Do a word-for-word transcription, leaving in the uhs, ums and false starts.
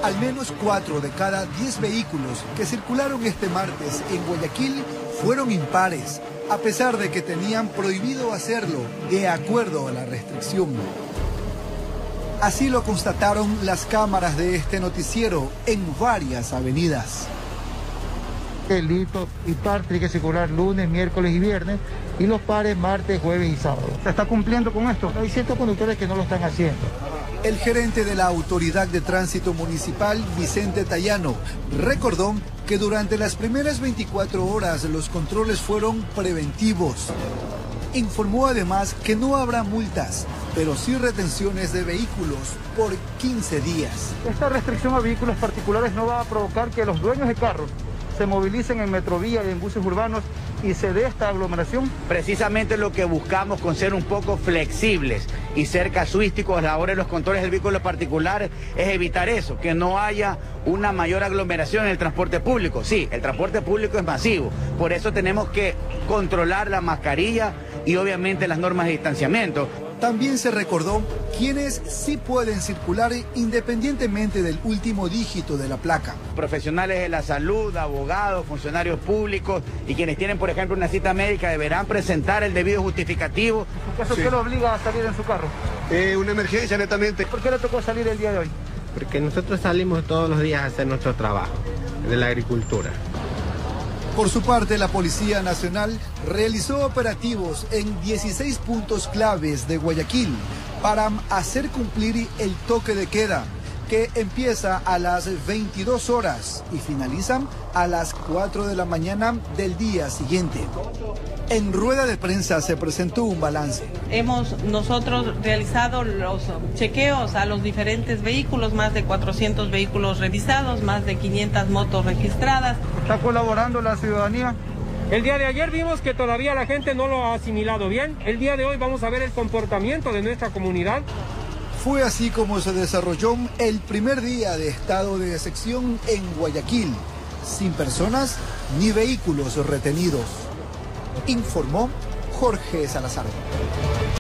Al menos cuatro de cada diez vehículos que circularon este martes en Guayaquil fueron impares, a pesar de que tenían prohibido hacerlo de acuerdo a la restricción. Así lo constataron las cámaras de este noticiero en varias avenidas. El hito impar tiene que circular lunes, miércoles y viernes, y los pares martes, jueves y sábado. ¿Se está cumpliendo con esto? Hay ciertos conductores que no lo están haciendo. El gerente de la Autoridad de Tránsito Municipal, Vicente Tallano, recordó que durante las primeras veinticuatro horas los controles fueron preventivos. Informó además que no habrá multas, pero sí retenciones de vehículos por quince días. Esta restricción a vehículos particulares no va a provocar que los dueños de carros se movilicen en metrovía y en buses urbanos y se dé esta aglomeración. Precisamente lo que buscamos con ser un poco flexibles y ser casuísticos a la hora de los controles del vehículo particular es evitar eso, que no haya una mayor aglomeración en el transporte público. Sí, el transporte público es masivo, por eso tenemos que controlar la mascarilla y obviamente las normas de distanciamiento. También se recordó quienes sí pueden circular independientemente del último dígito de la placa. Profesionales de la salud, abogados, funcionarios públicos y quienes tienen, por ejemplo, una cita médica deberán presentar el debido justificativo. ¿Eso sí. ¿Qué lo obliga a salir en su carro? Eh, una emergencia, netamente. ¿Por qué le tocó salir el día de hoy? Porque nosotros salimos todos los días a hacer nuestro trabajo de la agricultura. Por su parte, la Policía Nacional realizó operativos en dieciséis puntos claves de Guayaquil para hacer cumplir el toque de queda, que empieza a las veintidós horas y finalizan a las cuatro de la mañana del día siguiente. En rueda de prensa se presentó un balance. Hemos nosotros realizado los chequeos a los diferentes vehículos, más de cuatrocientos vehículos revisados, más de quinientas motos registradas. ¿Está colaborando la ciudadanía? El día de ayer vimos que todavía la gente no lo ha asimilado bien. El día de hoy vamos a ver el comportamiento de nuestra comunidad. Fue así como se desarrolló el primer día de estado de excepción en Guayaquil, sin personas ni vehículos retenidos, informó Jorge Salazar.